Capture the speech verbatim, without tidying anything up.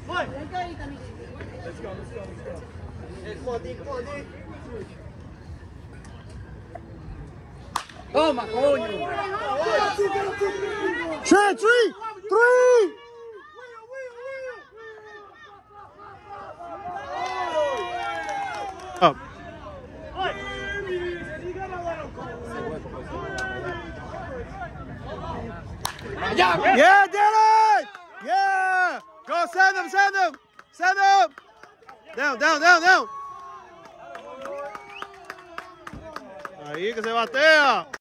Let's go, let's go, let's go. Hey, come on, D, come on, D. Toma, coño. Trent, three, three. Up. Yeah, did it! Yeah! Go, send him, send him! Send him! Down, down, down, down. Ahí que se batea.